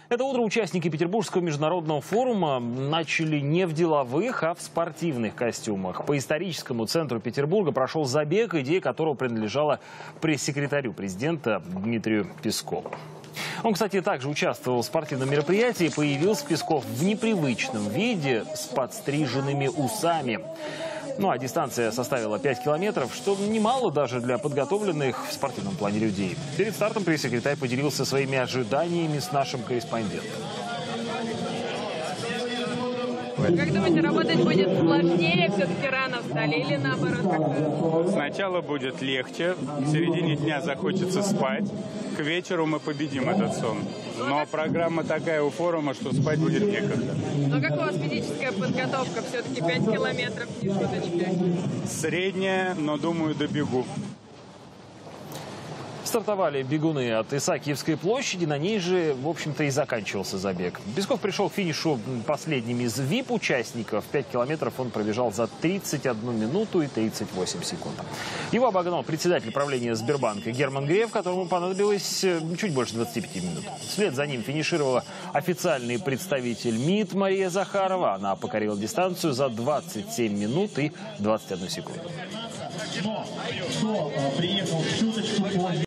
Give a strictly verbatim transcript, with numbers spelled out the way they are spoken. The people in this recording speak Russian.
Это утро участники Петербургского международного форума начали не в деловых, а в спортивных костюмах. По историческому центру Петербурга прошел забег, идея которого принадлежала пресс-секретарю президента Дмитрию Пескову. Он, кстати, также участвовал в спортивном мероприятии. Появился Песков в непривычном виде с подстриженными усами. Ну а дистанция составила пять километров, что немало даже для подготовленных в спортивном плане людей. Перед стартом пресс-секретарь поделился своими ожиданиями с нашим корреспондентом. Как думаете, работать будет сложнее? Все-таки рано встали или наоборот как-то? Сначала будет легче, в середине дня захочется спать, к вечеру мы победим этот сон. Но программа такая у форума, что спать будет некогда. Но как у вас физическая подготовка? Все-таки пять километров, не шуточки. Средняя, но думаю, добегу. Стартовали бегуны от Исаакиевской площади, на ней же, в общем-то, и заканчивался забег. Песков пришел к финишу последним из вип-участников. пять километров он пробежал за тридцать одну минуту и тридцать восемь секунд. Его обогнал председатель правления Сбербанка Герман Греф, которому понадобилось чуть больше двадцати пяти минут. Вслед за ним финишировала официальный представитель МИД Мария Захарова. Она покорила дистанцию за двадцать семь минут и двадцать одну секунду.